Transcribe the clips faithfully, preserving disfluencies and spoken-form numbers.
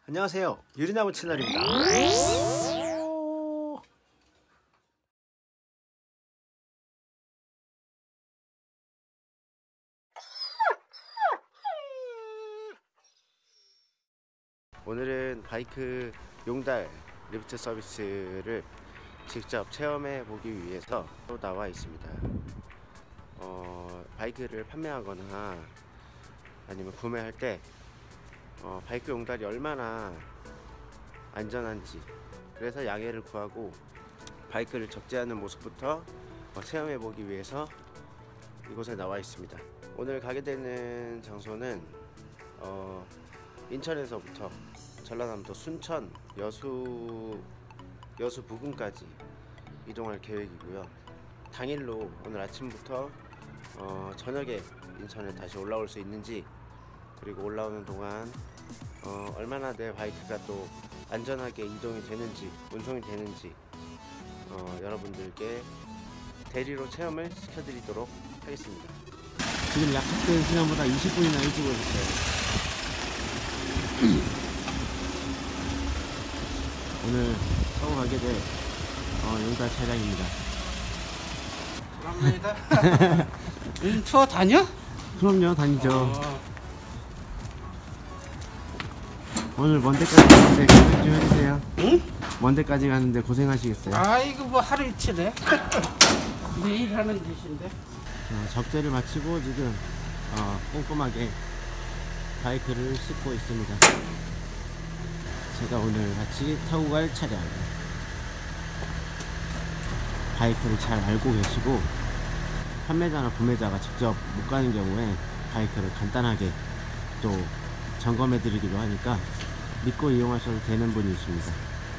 안녕하세요, 유리나무 채널입니다. 오늘은 바이크 용달 리프트 서비스를 직접 체험해 보기 위해서 또 나와 있습니다. 어, 바이크를 판매하거나 아니면 구매할 때 어, 바이크 용달이 얼마나 안전한지, 그래서 양해를 구하고 바이크를 적재하는 모습부터 어, 체험해 보기 위해서 이곳에 나와 있습니다. 오늘 가게 되는 장소는 어, 인천에서부터 전라남도 순천 여수 여수 부근까지 이동할 계획이고요. 당일로 오늘 아침부터 어, 저녁에 인천에 다시 올라올 수 있는지, 그리고 올라오는 동안 어, 얼마나 내 바이크가 또 안전하게 이동이 되는지, 운송이 되는지 어, 여러분들께 대리로 체험을 시켜드리도록 하겠습니다. 지금 약속된 시간보다 이십 분이나 일찍 오셨어요. 오늘 타고 가게 될 어, 용달 차량입니다. 감사합니다. 요즘 투어 다녀? 그럼요, 다니죠. 어. 오늘 먼 데까지 가는데 고생 좀 해주세요. 응? 먼 데까지 가는데 고생하시겠어요. 아이고 뭐 하루 이틀에 매일 하는 짓인데. 어, 적재를 마치고 지금 어, 꼼꼼하게 바이크를 싣고 있습니다. 제가 오늘 같이 타고 갈 차량, 바이크를 잘 알고 계시고 판매자나 구매자가 직접 못 가는 경우에 바이크를 간단하게 또 점검해 드리기도 하니까 믿고 이용하셔도 되는 분이 있습니다.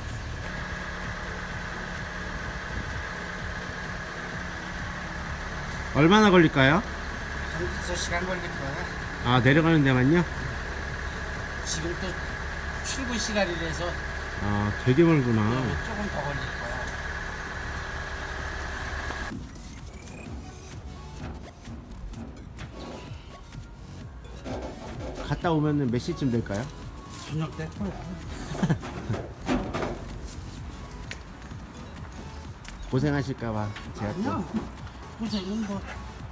얼마나 걸릴까요? 한 두세 시간 걸릴 거야. 아, 내려가는 데만요? 지금 또 출근 시간이라서 아, 되게 멀구나. 조금 더 걸릴 거야. 갔다 오면은 몇 시쯤 될까요? 저녁 될 거야. 고생하실까봐 제가 또 아니야. 고생은 뭐.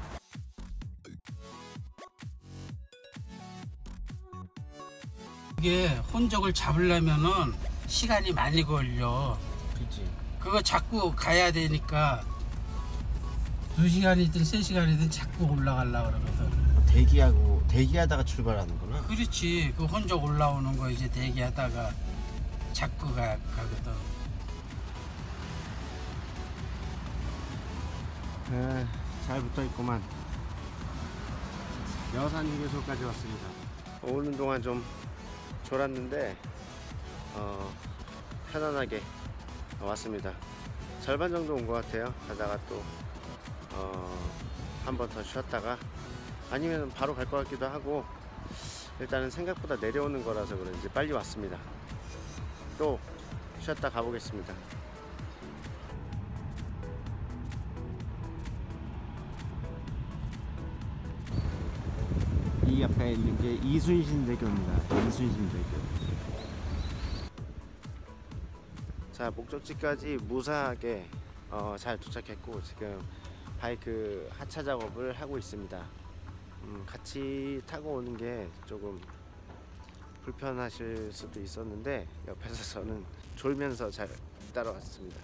이게 혼적을 잡으려면은 시간이 많이 걸려. 그치. 그거 자꾸 가야 되니까 두 시간이든 세 시간이든 자꾸 올라가려고 그러거든. 대기하고 대기하다가 출발하는구나. 그렇지. 그 혼적 올라오는 거 이제 대기하다가 자꾸 가, 가거든. 에, 잘 붙어있구만. 여산 휴게소까지 왔습니다. 오는 동안 좀 졸았는데 어, 편안하게 왔습니다. 절반 정도 온 것 같아요. 가다가 또 어, 한 번 더 쉬었다가, 아니면 바로 갈 것 같기도 하고, 일단은 생각보다 내려오는 거라서 그런지 빨리 왔습니다. 또 쉬었다 가보겠습니다. 이 앞에 있는 게 이순신대교입니다. 이순신대교. 자, 목적지까지 무사하게 어, 잘 도착했고, 지금 바이크 하차 작업을 하고 있습니다. 음, 같이 타고 오는 게 조금 불편하실 수도 있었는데 옆에서 저는 졸면서 잘 따라왔습니다.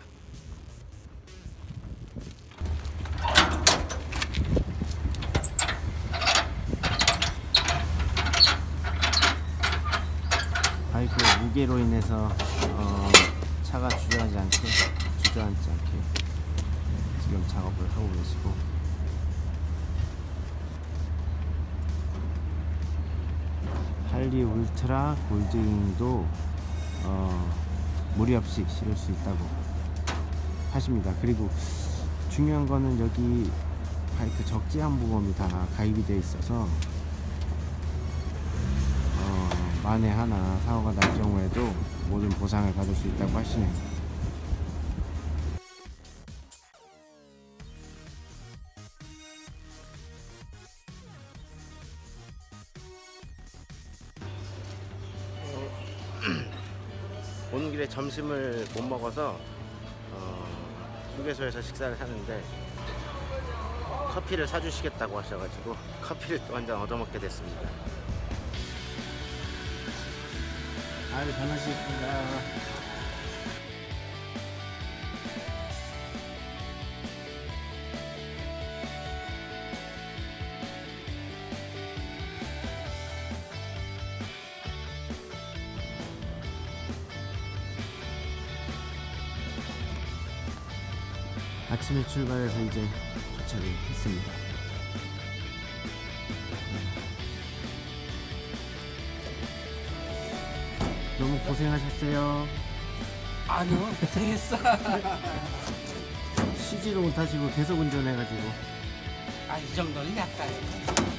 바이크 무게로 인해서 어, 차가 주저하지 않게 주저앉지 않게 지금 작업을 하고 계시고, 할리 울트라 골드윙도 어, 무리 없이 실을 수 있다고 하십니다. 그리고 중요한 거는 여기 바이크 적재한 보험이 다 가입이 되어 있어서 어, 만에 하나 사고가 날 경우에도 모든 보상을 받을 수 있다고 하시네요. 오는 길에 점심을 못 먹어서 어, 휴게소에서 식사를 하는데 커피를 사주시겠다고 하셔가지고 커피를 또 한 잔 얻어먹게 됐습니다. 아유, 잘 마시겠습니다. 아침에 출발해서 이제 도착을 했습니다. 너무 고생하셨어요. 아니요, 고생했어. 쉬지도 못하시고 계속 운전해가지고. 아, 이 정도는 약간.